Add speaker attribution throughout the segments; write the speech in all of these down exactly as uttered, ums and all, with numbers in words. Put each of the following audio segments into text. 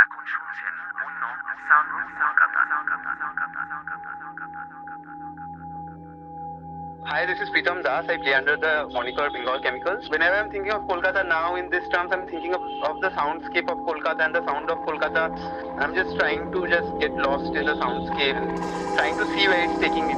Speaker 1: এখন শুনছেন অন্য sound Kolkata.
Speaker 2: Hi, this is Pritam Das. I play under the moniker Bengal Chemicals. Whenever I'm thinking of Kolkata now in this terms, I'm thinking of, of the soundscape of Kolkata and the sound of Kolkata. I'm just trying to just get lost in the soundscape and trying to see where it's taking me.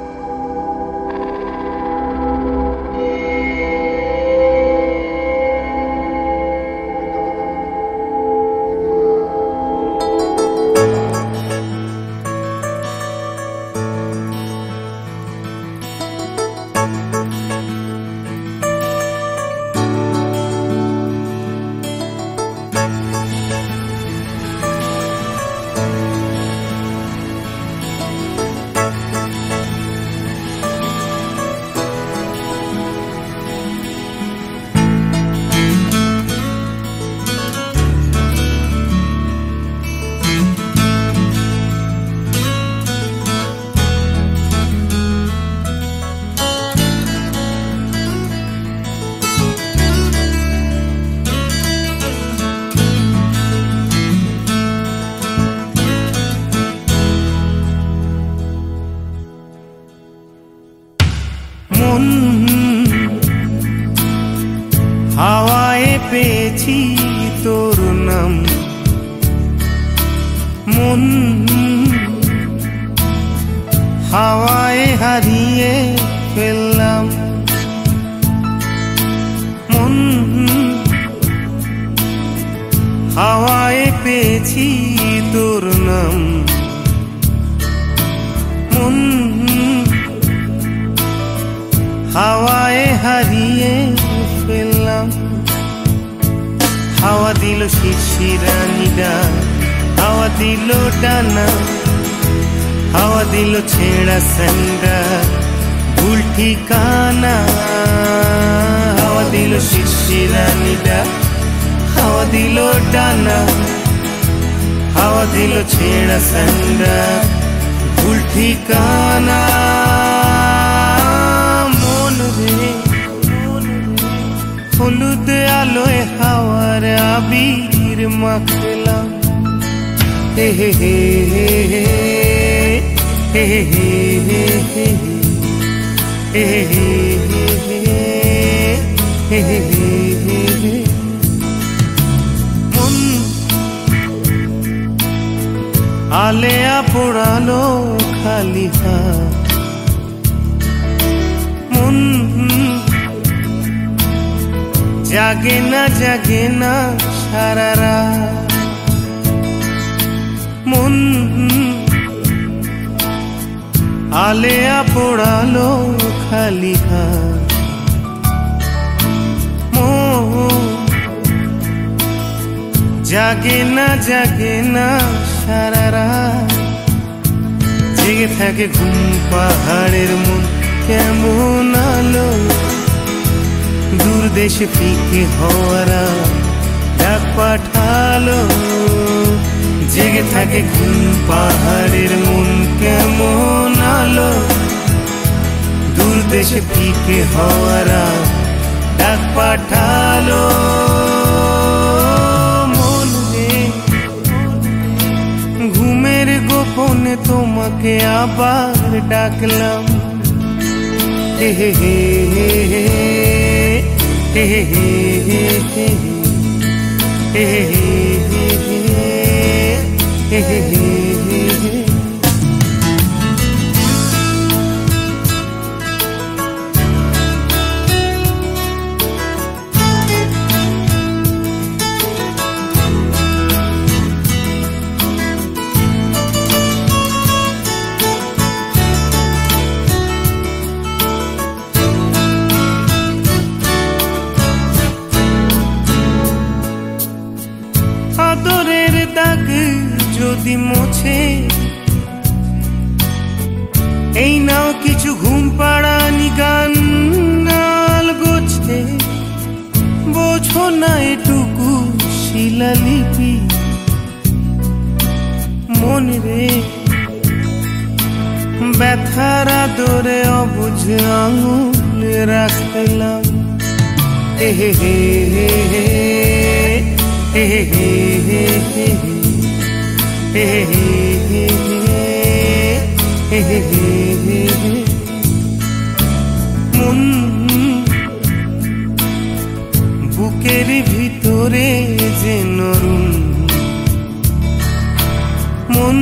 Speaker 3: হাওয়ায় পেয়েছি তোর নাম, মন হাওয়ায় হারিয়ে ফেললাম, মন হাওয়ায় পেয়েছি তোর নাম, মন হাওয়ায় হারিয়ে ফেললাম। হাওয়া দিল শিশিরানি ডাক, হাওয়া দিল ডানা, হাওয়া দিল ছেঁড়া স্যান্ডেল ভুল ঠিকানা। হাওয়া দিল শিশিরানি ডাক, হাওয়া দিল ডানা, হাওয়া দিল ছেঁড়া স্যান্ডেল ভুল ঠিকানা। হলুদ আলোয় হাওয়ার আবির মাখলাম, হে হে হে হে হে হে হে হে হে। মন আলেয়া পোড়ালো খালি হাত, মন জাগে না জাগে না সারা রাত, মন আলেয়া পোড়ালো খালি হাত, মন জাগে না জাগে না সারা রাত। জেগে থাকে ঘুম পাহাড়ের মন কেমন আলো, দূর দেশে ফিকে হওয়ারা ডাক পাঠালো। জেগে থাকে ঘুম পাহাড়ের মন কেমন আলো, দূর দেশে ফিকে হওয়ারা ডাক পাঠালো। মন রে ঘুমের গোপনে তোমাকে আবার ডাকলাম, হে হে হে হে Hey hey hey hey hey hey hey hey hey। আদরের দাগ যদি মোছে, এই নাও কিছু ঘুম পাড়ানি গান নাল গোছে। বোঝো না এটুকু শিলালিপি, মন রে ব্যথার আদরে অবুঝ আঙুল রাখলাম, হে হে হে হে হে হে হে হে হে হে হে হে হে হে হে মন বুকের ভিতরে যে নরুন মন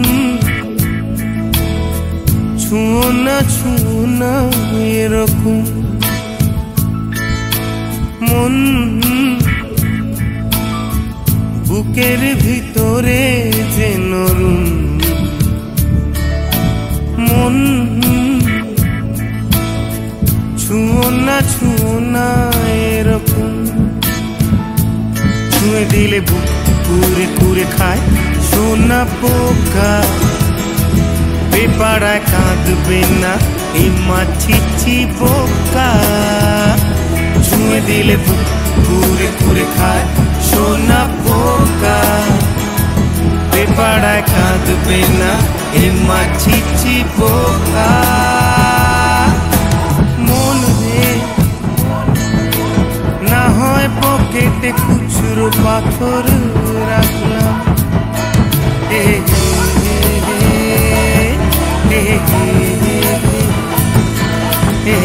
Speaker 3: ছুঁয়ো না ছুঁয়ো না এরকম মন বুকের ভিতরে যে নরুন মন ছুঁয়ো না ছুঁয়ো না এরকম ছুঁয়ে দিলে বুক কুরে কুরে খায় সোনা পোকা বেপাড়ায় কাঁদবে না এই মাছিছি পোকা ছুঁয়ে দিলে বুক কুরে কুরে খায় সোনা পোকা বেপাড়ায় কাঁদবে না এই মাছিছি পোকা মন রে না হয় পকেটে খুচরো পাথর রাখলাম হে হে হে হে হে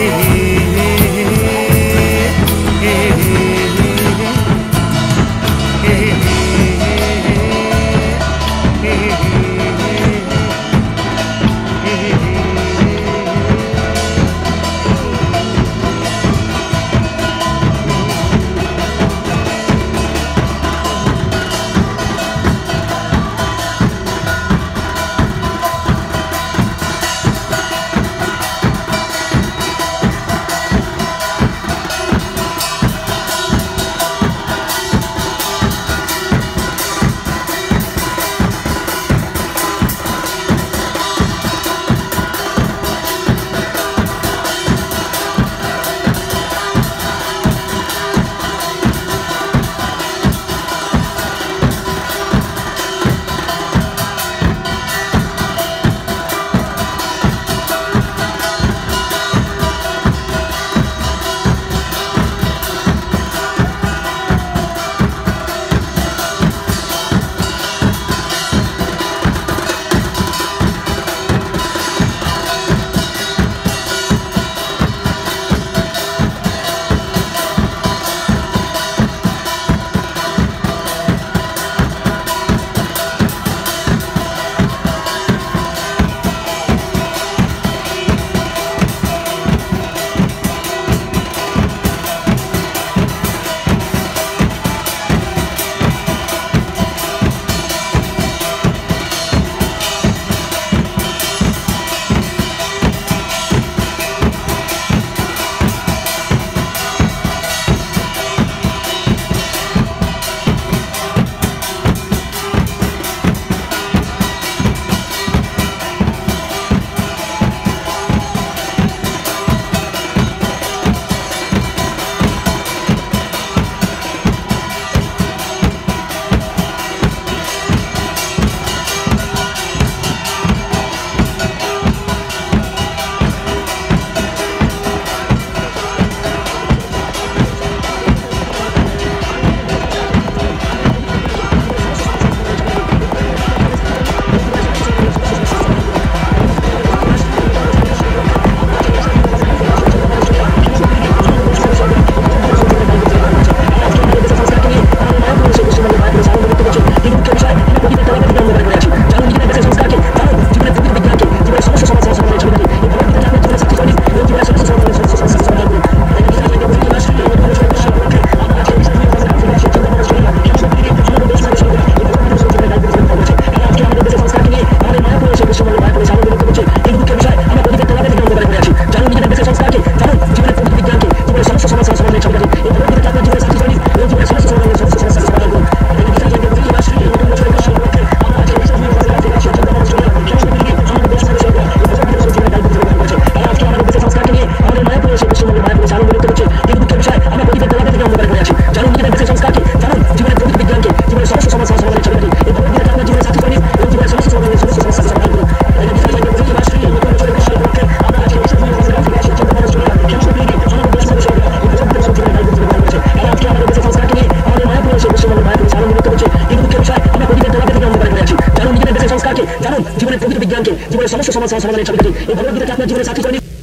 Speaker 4: সমাজ সমাধানের চাবিকাঠি। এই ভগবদ্গীতাকে আপনার জীবনে সাক্ষী করে নিন।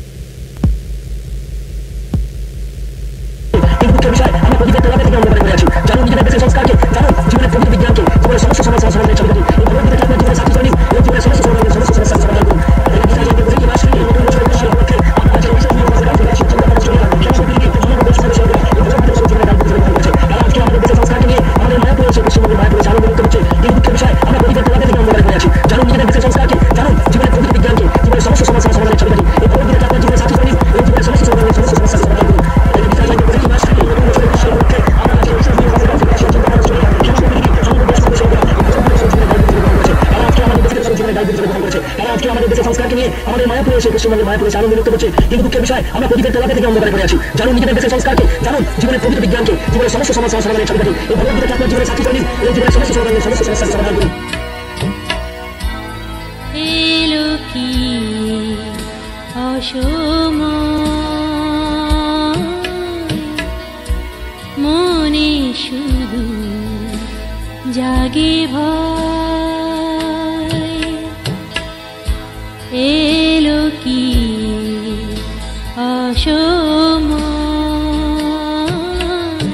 Speaker 4: এই দুঃখের বিষয় আমরা প্রদীপের তলাতে থেকে অন্ধকারে পড়ে আছি। জানুন নিজেদের দেশের সংস্কারকে, জানুন জীবনের প্রকৃত বিজ্ঞানকে, জীবনের সমস্ত সমাজ সমাধানের চাবিকাঠি। এই ভগবদ্গীতাকে আপনার জীবনে সাক্ষী করে নিন। এই জীবনের সমস্ত সমাধানের সমস্ত সমস্যার সমাধান করুন। এই গীতা জয়ন্তী উপলক্ষে মাস এই নতুন বছরের উদ্দেশ্যে উপলক্ষে আজকের বিশেষ নিয়ম আছে রাখতে পারছি। চিন্তা করার জন্য কেন সম্পর্কে ধর্ম বৈষ্ণব বিষয় করে এই ভগবদ্গীতা সব জীবনের দায়িত্ব গ্রহণ করেছে। তারা আজকে আমাদের দেশের সংস্কারকে নিয়ে আমাদের মায়া পড়েছে, পশ্চিমবঙ্গের মায়া পড়েছে, আরো বিলুপ্ত হচ্ছে। এই দুঃখের বিষয় আমরা প্রদীপের তলাতে থেকে অন্ধকারে পড়ে আছি। জানুন নিজেদের দেশের সংস্কারকে, জানুন জীবনের প্রকৃত বিজ্ঞানকে, জীবনের সমস্ত সমস্যার সমাধানের চাবিকাঠি। এই ভগবদ্গীতাকে আপনার জীবনে সাক্ষী করে নিন। এই জীবনের সমস্ত সমাধানের সমস্ত সমস্যার সমাধান করুন। এই গীতা জয়ন্তী উপলক্ষে মাস এই নতুন বছরের উদ্দেশ্যে উপলক্ষে আমরা আজকে বিশেষ নিয়ম আছে রাখতে পারছি। চিন্তা করার জন্য কেন সম্পর্কে ধর্ম বৈষ্ণব বিষয় করে এই ভগবদ্গীতা সব জীবনের দায়িত্ব গ্রহণ করেছে। তারা আজকে আমাদের দেশের সব জীবনের দায়িত্ব গ্রহণ করেছে। তারা আজকে আমাদের দেশের সংস্কারকে নিয়ে আমাদের মায়া পড়েছে, পশ্চিমবঙ্গের মায়া পড়েছে, আরো বিলুপ্ত হচ্ছে। কিন্তু দুঃখের বিষয় আমরা প্রদীপের তলাতে থেকে অন্ধকারে পড়ে আছি। জানুন নিজেদের দেশের সংস্কারকে, জানুন জীবনের প্রকৃত বিজ্ঞানকে, জীবনের সমস্ত সমস্যার সমাধানের চাবিকাঠি। এই ভগবদ্গীতাকে আপনার জীবনে সাক্ষী করে নিন। এই জীবনের সমস্ত সমাধানের সমস্ত সমস্যার সমাধান করুন।
Speaker 5: এলো কি অসময়, মনে শুধু জাগে ভয়। এলো কি অসময়,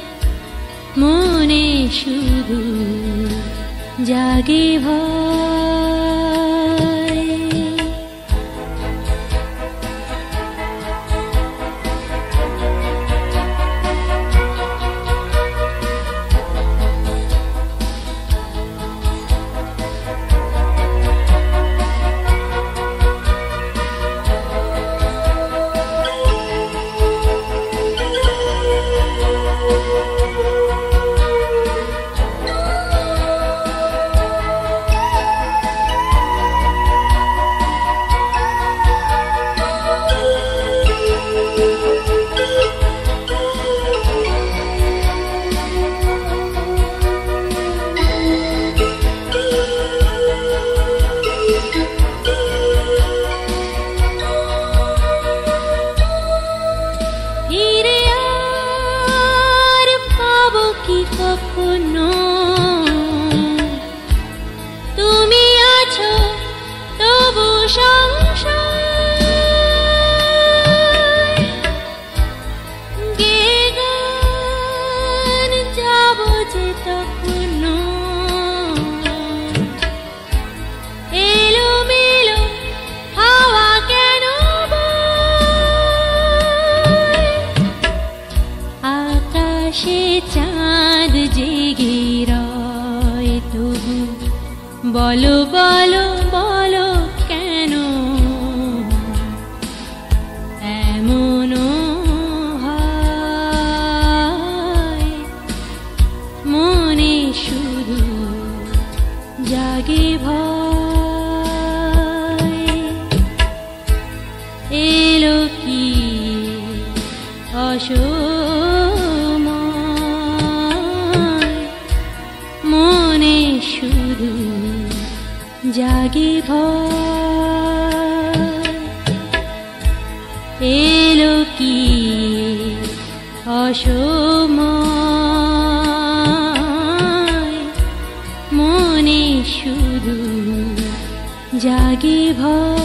Speaker 5: মনে শুধু জাগে ভয়। বলো বলো বলো কেন এমন হয়, মনে শুধু জাগে ভয়। এলো কি অসময়, মনে শুধু জাগে ভয়। এলো কি অসময়, মনে শুধু জাগে ভয়।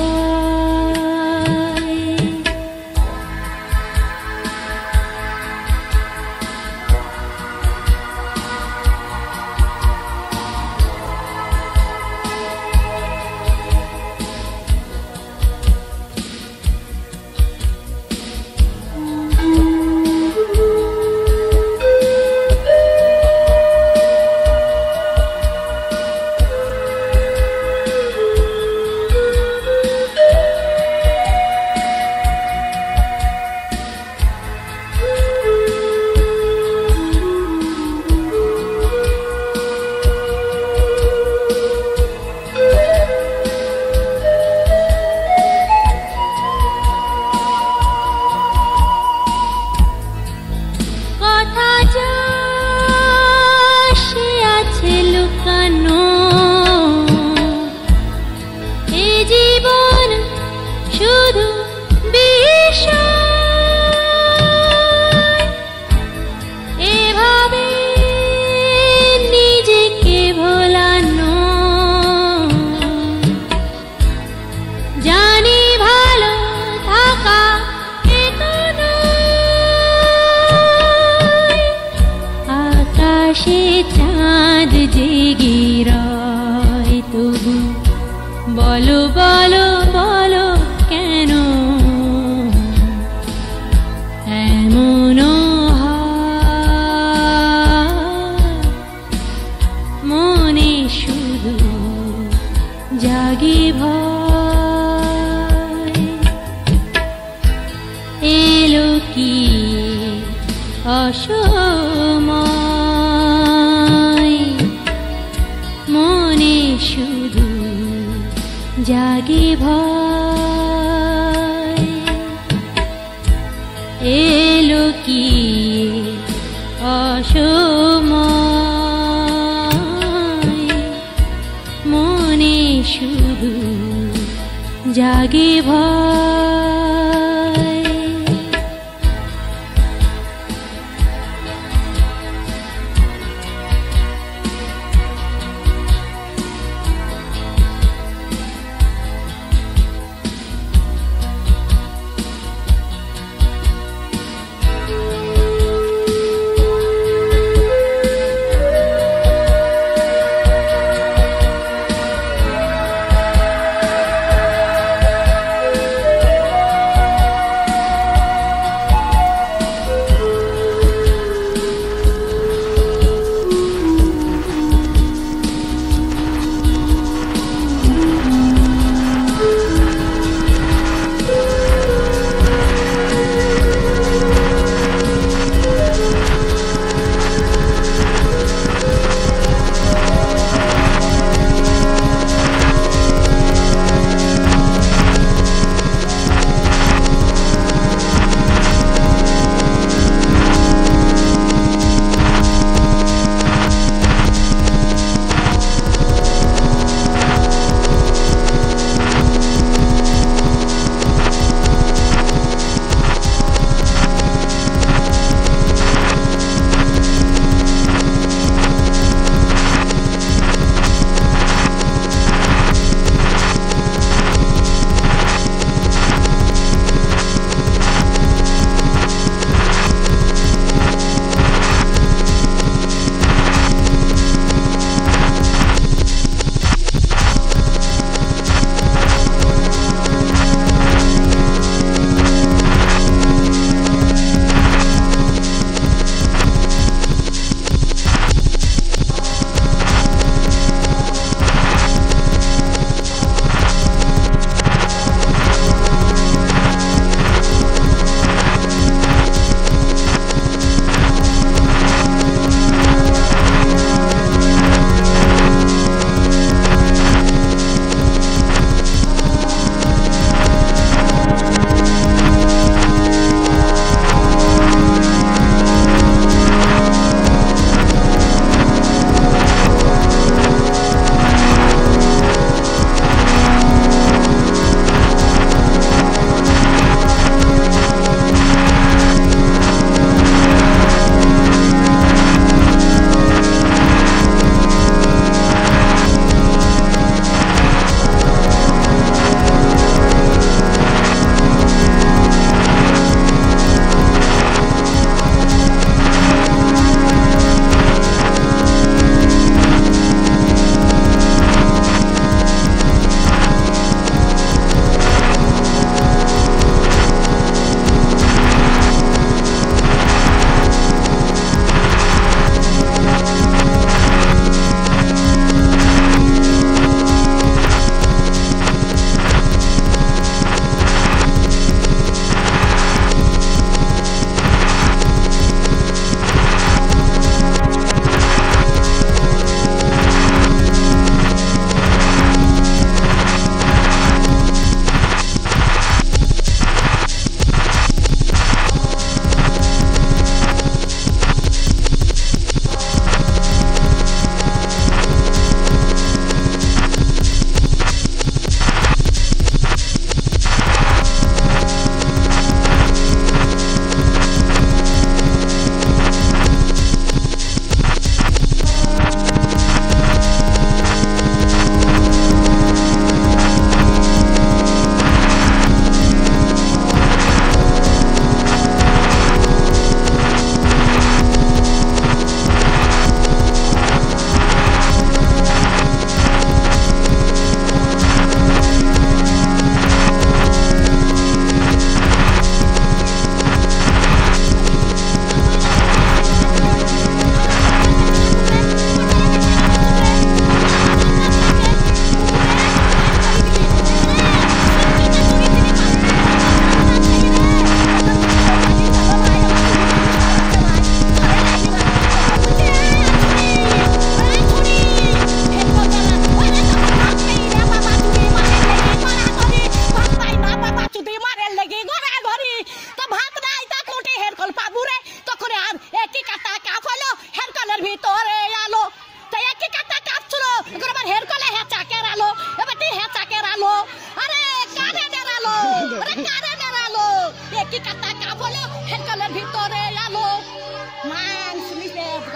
Speaker 5: আকাশে চাঁদ জেগে রয় তবু বলো বলো বলো কেন এমন মনে শুধু জাগে ভয় এলো কি অসময় মনে শুধু জাগে ভয় এলো কি অসময় মনে শুধু জাগে ভয়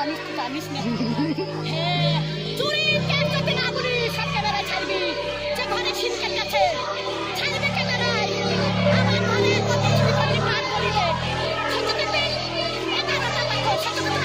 Speaker 6: জানিস তুই জানিস না হ্যাঁ চুরি কেন যদি না বলি সব ক্যামেরা ছাড়বি যে ঘরে ছিনকের কাছে ছাড়বে ক্যামেরায় আমার ঘরে কত চুরি করলি কাজ করিলে সেটা করবি এগারোটা পাখো সেটা করবি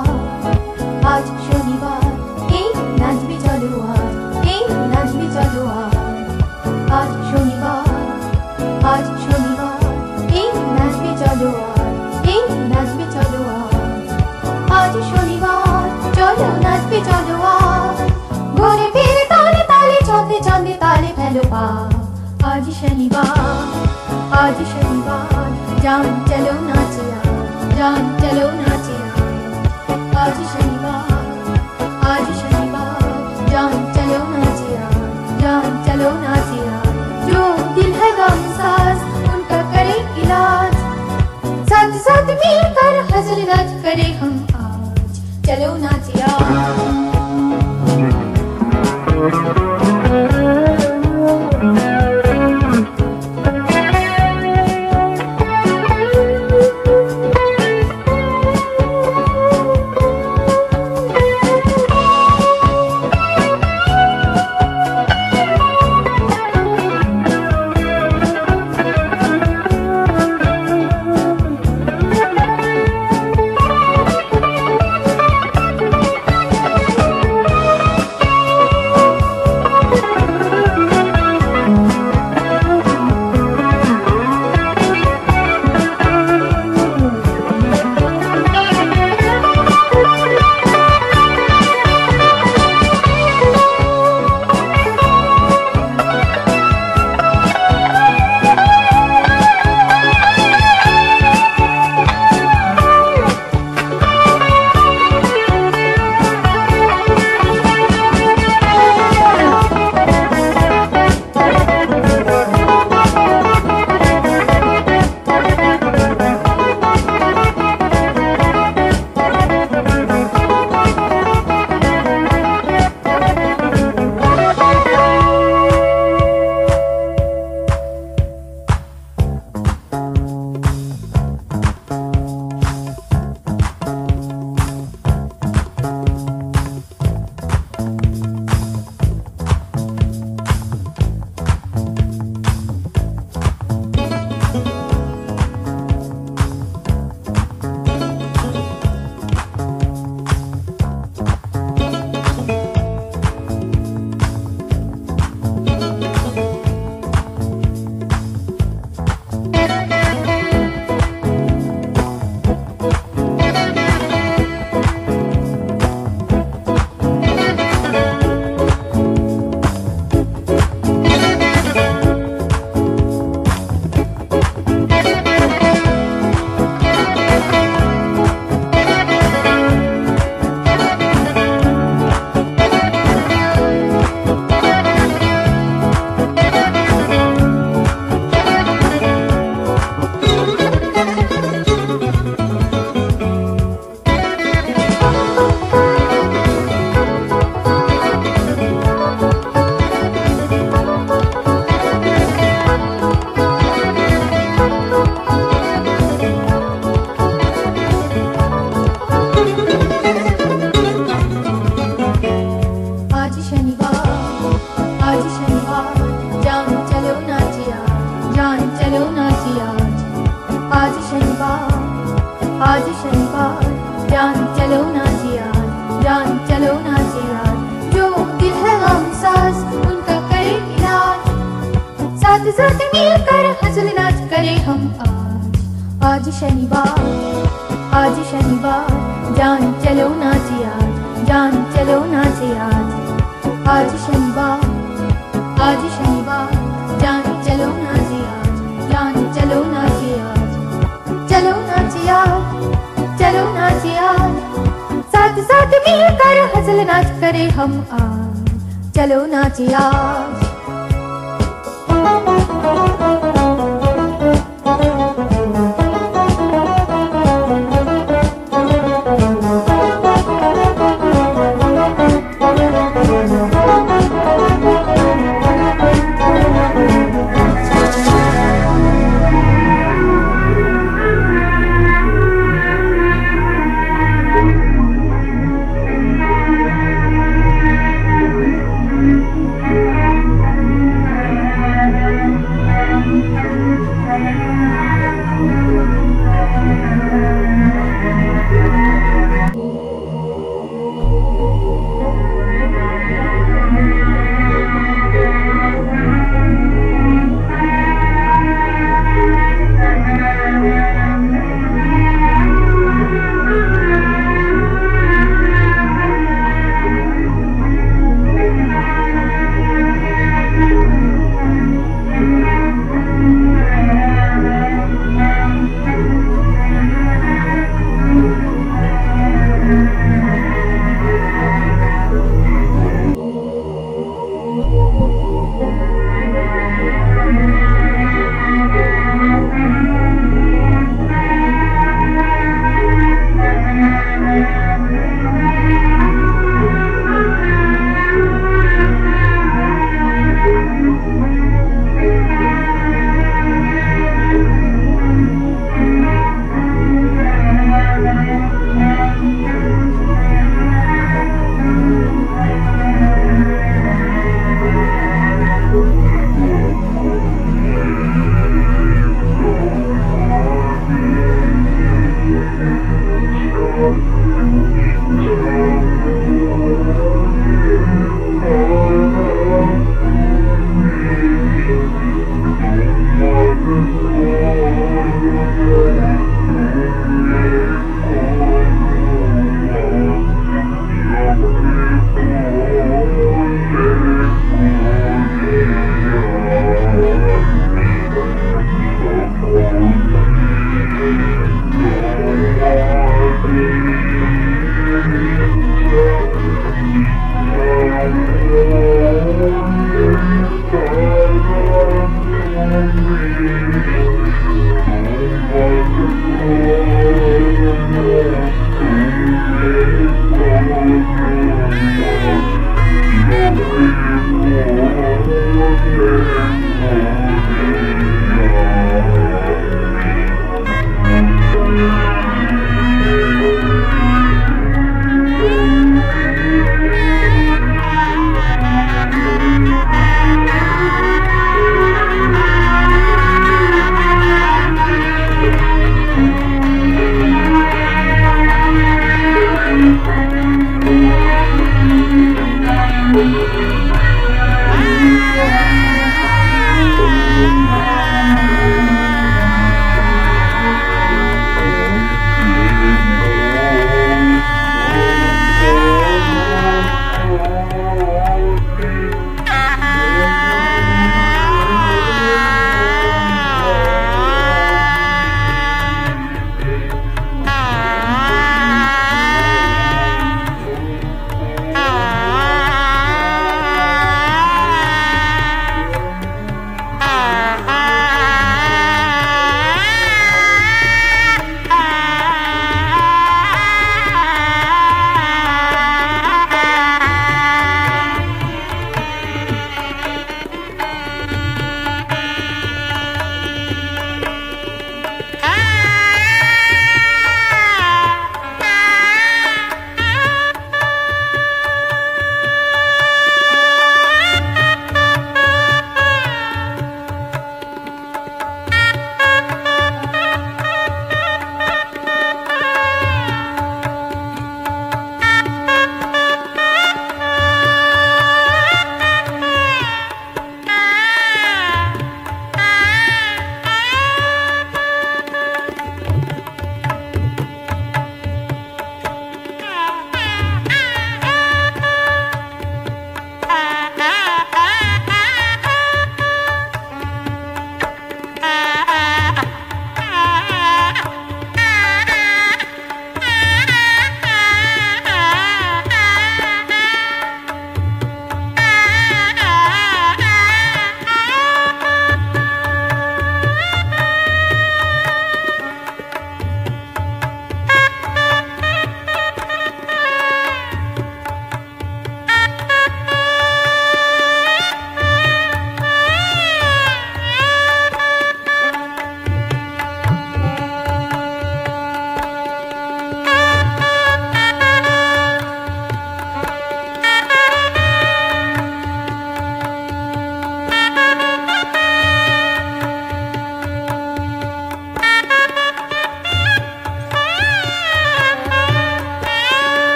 Speaker 7: आज शनिवार এই নাচবি চলো আজ এই নাচবি চলো আজ आज शनिवार आज शनिवार এই নাচবি চলো আজ এই নাচবি চলো আজ आज शनिवार চলো নাচবি চলো আজ ঘুরে ফিরে তালে তালে চন্দে চন্দে তালে ফেলো পা आज शनिवार आज शनिवार जान चलो नाचे जान चलो नाचे आज शनिवार आज शनिवार जान चलो नाचे जान चलो नाचे जो दिल है गमसाज उनका करे इलाज साथ साथ मिलकर हंसल नाच करे हम आज चलो नाचे आज शनिवार आज शनिवार जान चलो नाचे आज जान चलो नाचे आज आज शनिवार आज शनिवार जान चलो नाचे आज जान चलो नाचे आज चलो नाचे आज चलो नाचे आज साथ साथ मिलकर हंसल नाच करे हम आज चलो नाचे आज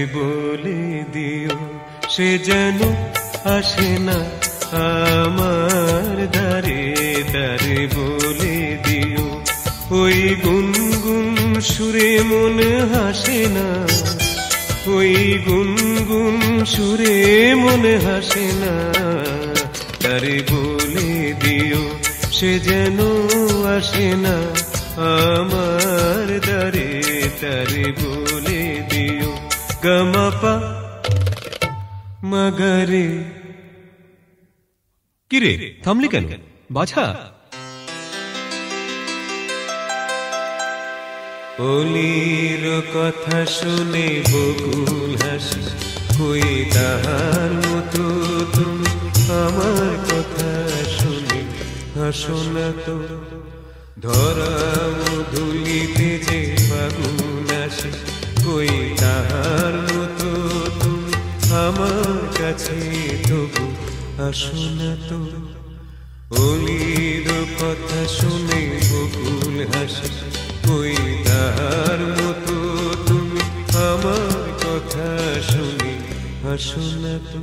Speaker 3: বলে দিও সে যেন আসে না আমার দ্বারে দ্বারে বলে দিও ওই গুনগুন সুরে মন হাসে না ওই গুনগুন সুরে মন হাসে না তারে বলে দিও সে যেন আসে না আমার দ্বারে তারে বলে দিও গমাপা মগরে কিরে থামলি কেন বাছা অলির কথা শুনে বকুল হাসি কই তাহার মতো তুমি আমার কথা শুনে হাসো না তো ধরা ধুলিতে যে ফাগুন আসে কই তাহার মতো তুমি আমার কাছে তবু আসো না তো অলির কথা শুনে বকুল হাসি কই তাহার মতো তুমি আমার কথা শুনে হাসো না তো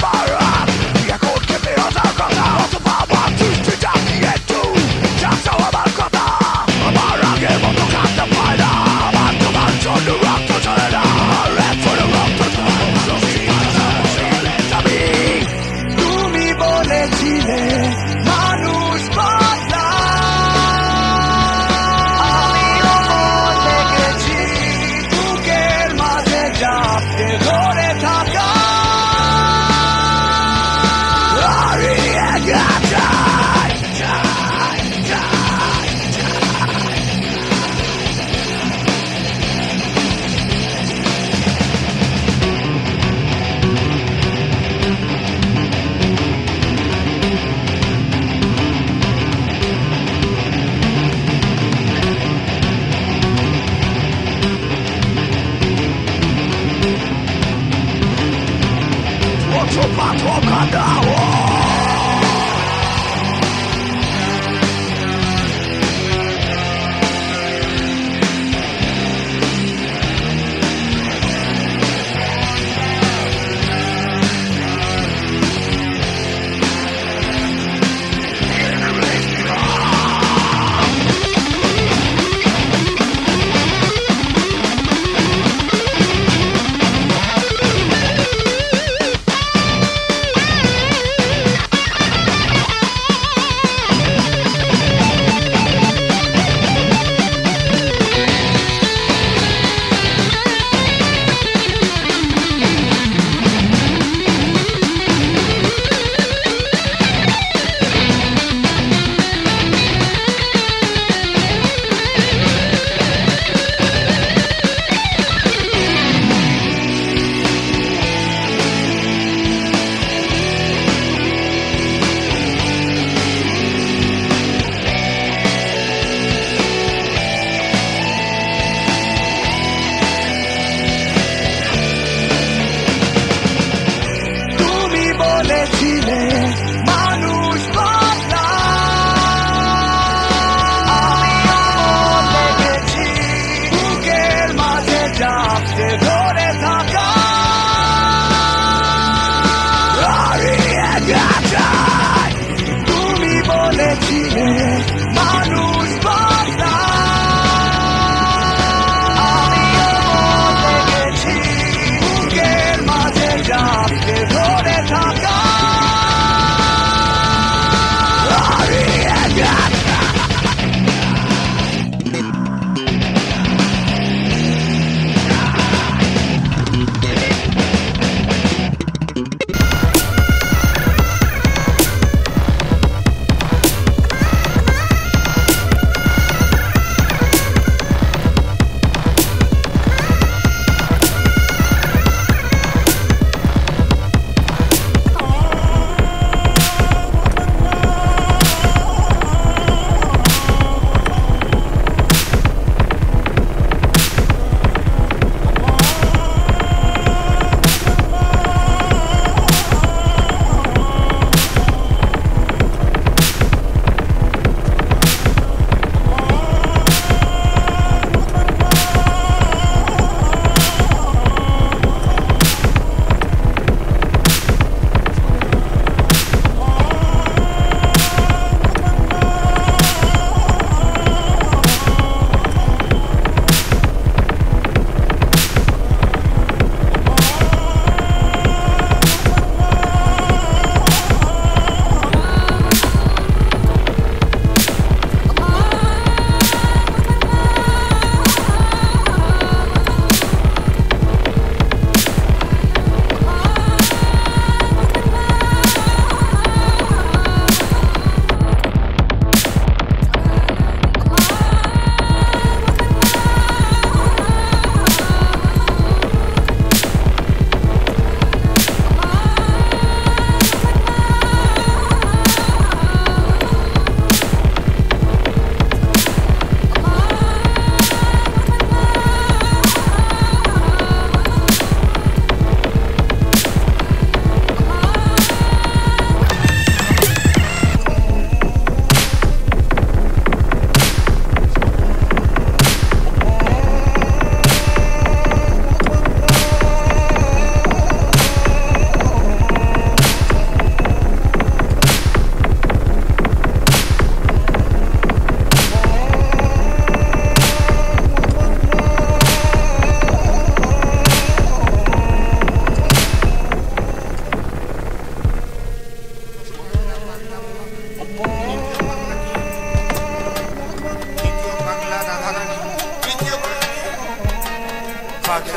Speaker 8: That's how I'm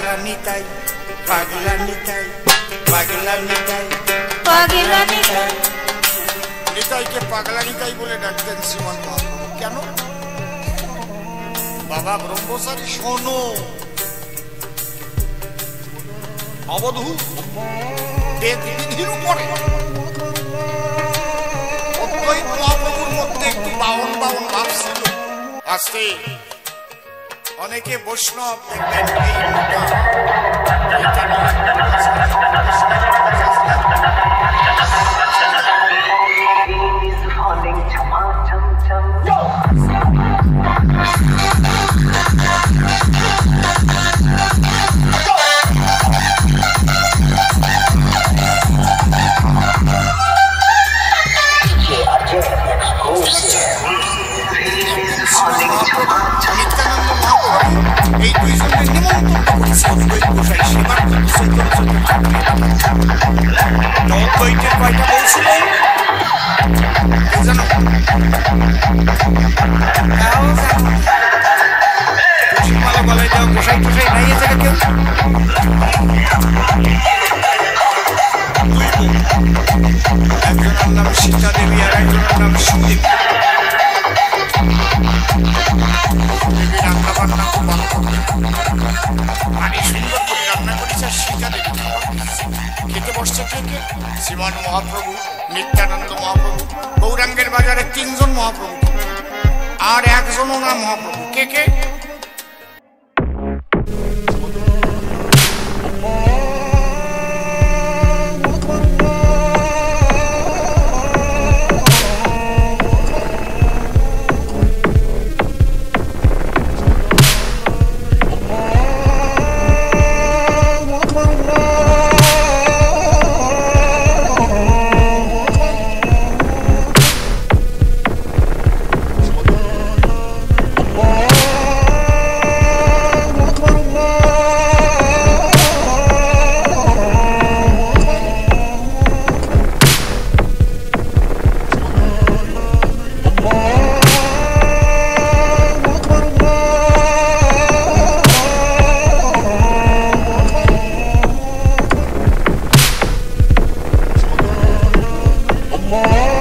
Speaker 8: পাগলা নিতাই পাগলা নিতাই পাগলা নিতাই পাগলা নিতাই নিতাইকে পাগলা নিতাই বলে ডাকতেন শ্রীমান মহাপ্রভু। কেন? বাবা ব্রহ্মচারী শোনো, অবধূত বেদ বিধির উপরে অদ্বৈত মহাপ্রভুর মধ্যে একটু বাউন বাউন ভাব ছিল। আজকে অনেকে বৈষ্ণব দেখবেন এই মোটা নিত্যানন্দ মহাপ্রভু এই দুইজনের নিমন্ত্রণ করেছে অদ্বৈত গোসাই সেবার অদ্বৈতের কয়টা বলছিল জানো? মালা বলাই দাও, গোসাই টোসাই নাই এ জায়গা কেউ? একজনের নাম সীতা দেবী আর একজনের নাম সুদেবী। রান্না বান্না খুব ভালো পানি সুন্দর করে রান্না করেছে আর সীতা দেবী খেতে বসছে কে কে? শ্রীমান মহাপ্রভু, নিত্যানন্দ মহাপ্রভু, গৌরাঙ্গের বাজারে তিনজন মহাপ্রভু আর একজনও না মহাপ্রভু। কে কে?
Speaker 9: more.